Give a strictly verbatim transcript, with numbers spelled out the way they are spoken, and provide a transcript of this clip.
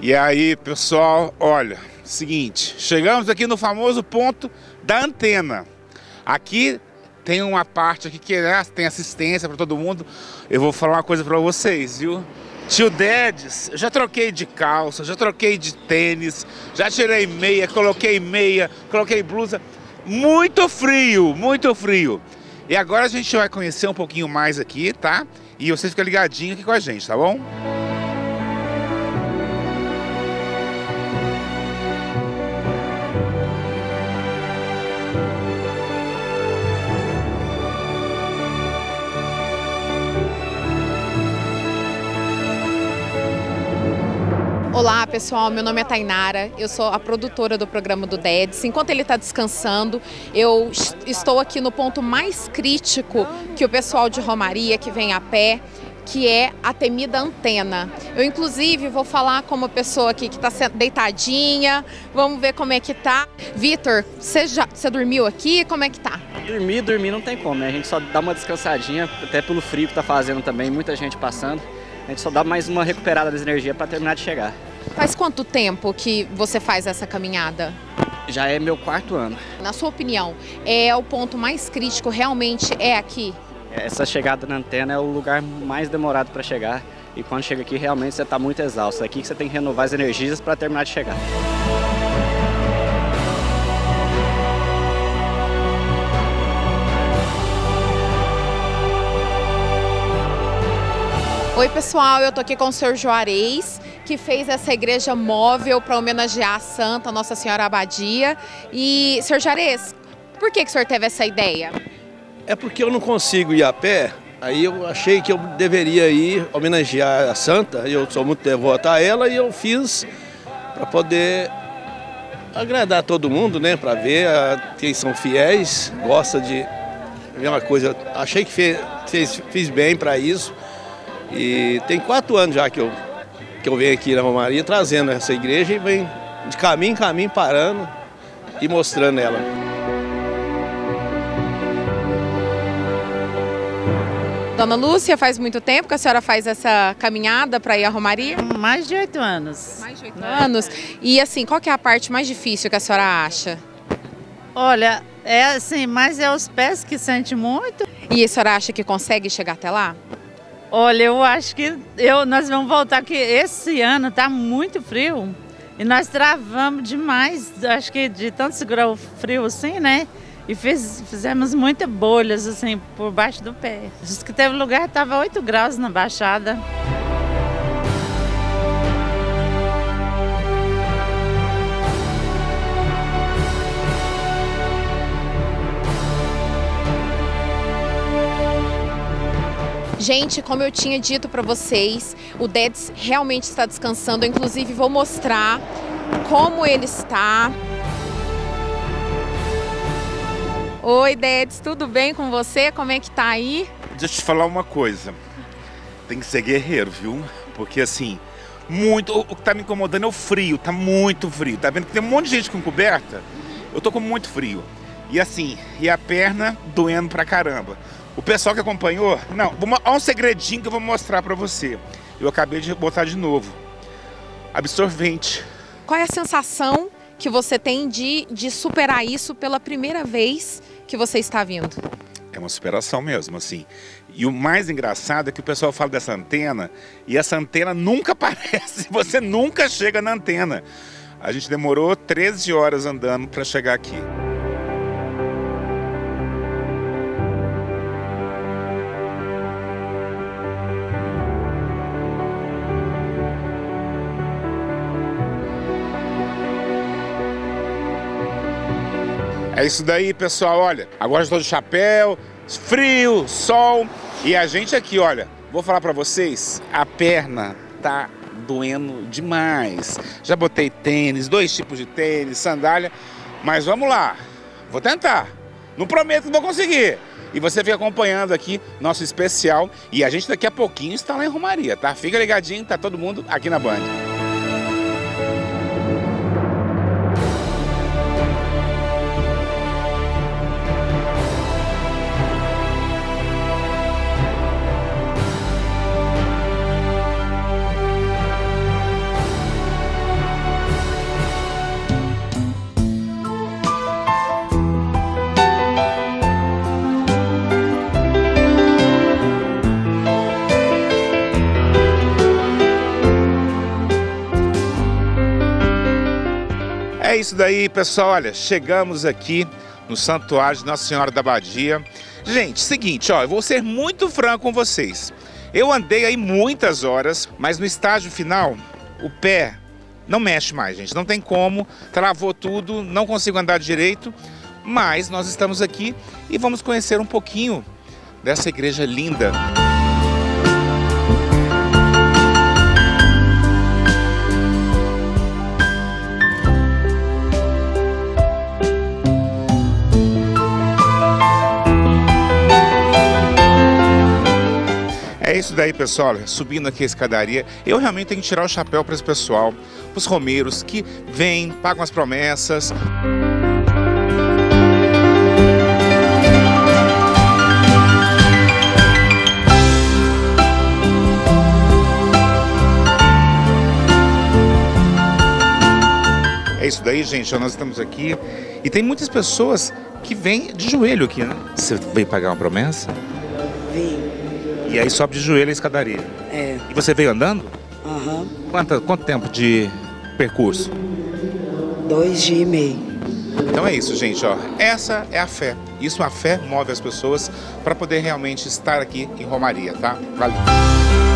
E aí, pessoal, olha, seguinte, chegamos aqui no famoso ponto da antena. Aqui tem uma parte aqui que né, tem assistência para todo mundo. Eu vou falar uma coisa para vocês, viu? Tio Dedes, eu já troquei de calça, já troquei de tênis, já tirei meia, coloquei meia, coloquei blusa. Muito frio, muito frio. E agora a gente vai conhecer um pouquinho mais aqui, tá? E você fica ligadinho aqui com a gente, tá bom? Olá pessoal, meu nome é Tainara, eu sou a produtora do programa do Dedes. Enquanto ele está descansando, eu estou aqui no ponto mais crítico que o pessoal de Romaria, que vem a pé, que é a temida antena. Eu inclusive vou falar com uma pessoa aqui que está deitadinha, vamos ver como é que tá. Vitor, você já você dormiu aqui? Como é que tá? Dormir, dormir não tem como, né? A gente só dá uma descansadinha, até pelo frio que tá fazendo também, muita gente passando. A gente só dá mais uma recuperada das energias para terminar de chegar. Faz quanto tempo que você faz essa caminhada? Já é meu quarto ano. Na sua opinião, é o ponto mais crítico realmente é aqui? Essa chegada na antena é o lugar mais demorado para chegar. E quando chega aqui, realmente você está muito exausto. É aqui que você tem que renovar as energias para terminar de chegar. Oi pessoal, eu tô aqui com o senhor Juarez, que fez essa igreja móvel para homenagear a Santa Nossa Senhora Abadia. E, senhor Juarez, por que, que o senhor teve essa ideia? É porque eu não consigo ir a pé, aí eu achei que eu deveria ir homenagear a Santa, eu sou muito devoto a ela e eu fiz para poder agradar todo mundo, né? Para ver a, quem são fiéis, gosta de ver uma coisa. Achei que fez, fez, fiz bem para isso. E tem quatro anos já que eu, que eu venho aqui na Romaria trazendo essa igreja e venho de caminho em caminho parando e mostrando ela. Dona Lúcia, faz muito tempo que a senhora faz essa caminhada para ir à Romaria? Mais de oito anos. Mais de oito anos. E assim, qual que é a parte mais difícil que a senhora acha? Olha, é assim, mas é os pés que sente muito. E a senhora acha que consegue chegar até lá? Olha, eu acho que eu, nós vamos voltar, que esse ano está muito frio e nós travamos demais, acho que de tanto segurar o frio assim, né? E fiz, fizemos muitas bolhas assim por baixo do pé. Diz que teve lugar que estava oito graus na Baixada. Gente, como eu tinha dito para vocês, o Dedes realmente está descansando. Eu, inclusive, vou mostrar como ele está. Oi, Dedes, tudo bem com você? Como é que tá aí? Deixa eu te falar uma coisa. Tem que ser guerreiro, viu? Porque assim, muito. O que tá me incomodando é o frio, tá muito frio. Tá vendo que tem um monte de gente com coberta? Eu tô com muito frio. E assim, e a perna doendo pra caramba. O pessoal que acompanhou, não, olha um segredinho que eu vou mostrar pra você. Eu acabei de botar de novo. Absorvente. Qual é a sensação que você tem de, de superar isso pela primeira vez que você está vindo? É uma superação mesmo, assim. E o mais engraçado é que o pessoal fala dessa antena, e essa antena nunca aparece, você nunca chega na antena. A gente demorou treze horas andando pra chegar aqui. É isso daí, pessoal, olha, agora estou de chapéu, frio, sol, e a gente aqui, olha, vou falar pra vocês, a perna tá doendo demais. Já botei tênis, dois tipos de tênis, sandália, mas vamos lá, vou tentar, não prometo que vou conseguir. E você fica acompanhando aqui nosso especial, e a gente daqui a pouquinho está lá em Romaria, tá? Fica ligadinho, tá todo mundo aqui na Band. isso daí, pessoal. Olha, chegamos aqui no Santuário de Nossa Senhora da Abadia. Gente, seguinte, ó, eu vou ser muito franco com vocês. Eu andei aí muitas horas, mas no estágio final, o pé não mexe mais, gente. Não tem como, travou tudo, não consigo andar direito. Mas nós estamos aqui e vamos conhecer um pouquinho dessa igreja linda. É isso daí, pessoal, subindo aqui a escadaria, eu realmente tenho que tirar o chapéu para esse pessoal, para os romeiros que vêm, pagam as promessas. É isso daí, gente, nós estamos aqui e tem muitas pessoas que vêm de joelho aqui, né? Você veio pagar uma promessa? Vim. E aí sobe de joelho a escadaria. É. E você veio andando? Aham. Uhum. Quanto, quanto tempo de percurso? Dois dias e meio. Então é isso, gente, ó. Essa é a fé. Isso, a fé move as pessoas para poder realmente estar aqui em Romaria, tá? Valeu.